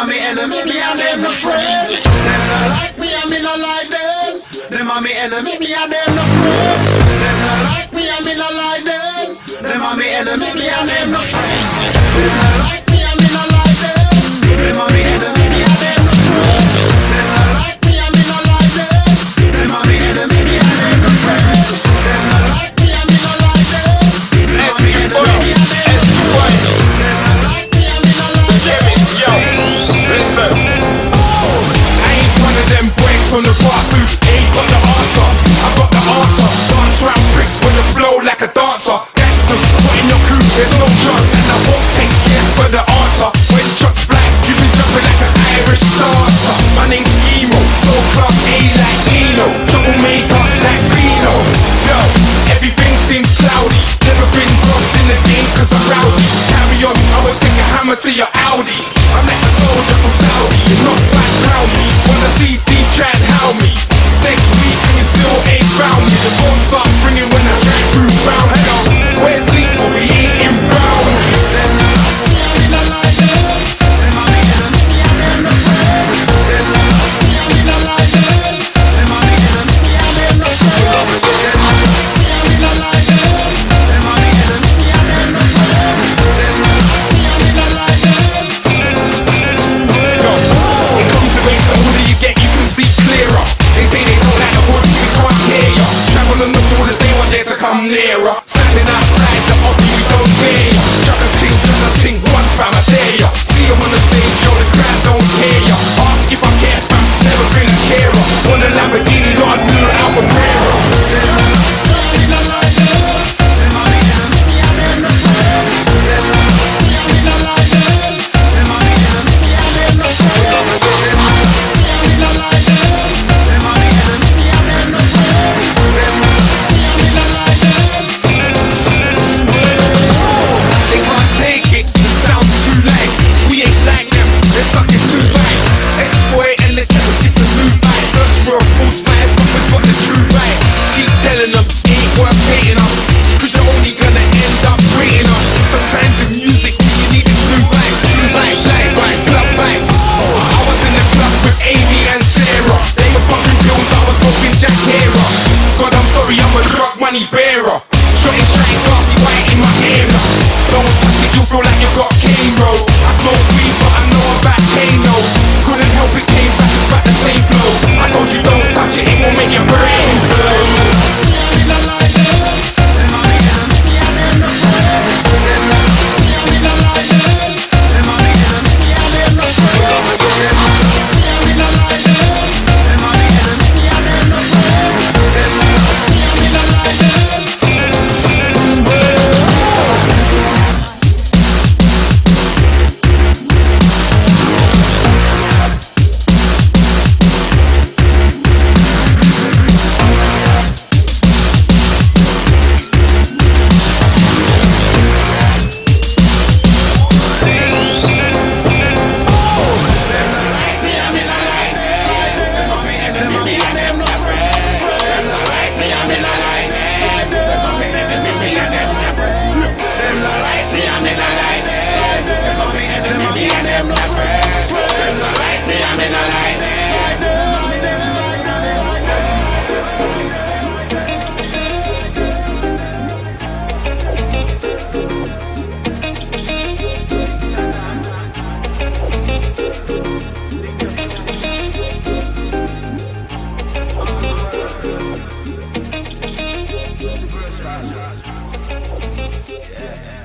are me enemy, me and them no friend. Them not like me and me not like them. Them are me enemy, me and them no friend. Them not like me and me not like them. Them are me enemy, me and them no friend. Them not like me and me not like them. Them are me enemy, me and them no friend. Them not like me and me not like them. Them are me enemy, me and them no friend. Them not like me and me not like them. Them are me enemy, me and them no friend. Them not like me and me not like them. Yo, listen. I ain't one of them boys from the past who ain't got the answer. I got the answer. Dance rap bricks when you blow like a dancer. Gangsters, put in your crew, there's no chance. And I won't take yes for the answer. When shots fly, you be jumping like an Irish dancer. My name's Emo, soul class A like Eno. Troublemaker like Reno. Yo, everything seems cloudy. Never been robbed in the game cause I'm rowdy. Carry on, I will take a hammer to your Audi. I'm like a soldier from Saudi. You're not back round me. Wanna see D try and howl me. It's next week and you still ain't found me. The phone starts ringing when I drive through Brown Hill. Where's Lethal? We ain't in Brown. Come nearer, standing outside the office, you don't hear ya. Chuck a ting, cause I ting, one fam, I dare ya. See him on the stage, yo, the crowd don't hear ya. Ask if I care, fam, never been a carer. Want a Lamborghini, not a new Alfa Romeo. Money bearer, shotting shine glassy white in my ear. Don't touch it, you feel like you got cane, bro. I smoke weed, but I know about Kano. Couldn't help it, came back, it's back the same flow. I told you don't touch it, it won't make your brain blow. Yeah.